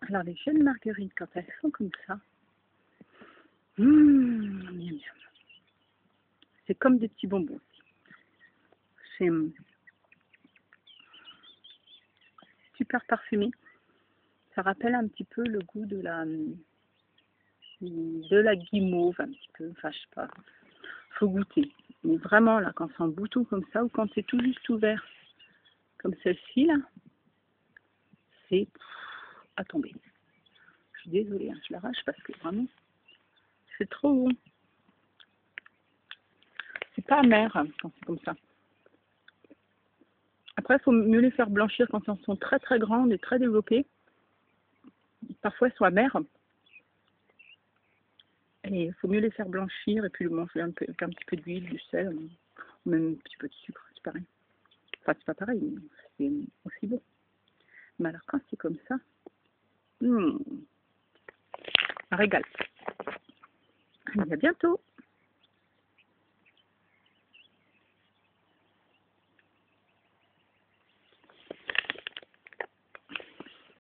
Alors les jeunes marguerites, quand elles sont comme ça, miam, miam. C'est comme des petits bonbons. C'est super parfumé. Ça rappelle un petit peu le goût de la guimauve, un petit peu. Enfin, je sais pas. Faut goûter. Mais vraiment, là, quand c'est en bouton comme ça, ou quand c'est tout juste ouvert, comme celle-ci, là, c'est à tomber. Je suis désolée, hein, je l'arrache parce que vraiment, c'est trop bon. C'est pas amer hein, quand c'est comme ça. Après, il faut mieux les faire blanchir quand elles sont très très grandes et très développées. Parfois, elles sont amères. Et il faut mieux les faire blanchir et puis le manger avec un petit peu d'huile, du sel, ou même un petit peu de sucre, c'est pareil. Enfin, c'est pas pareil, mais c'est aussi bon. Mais alors, quand c'est comme ça, un régal. Allez, à bientôt!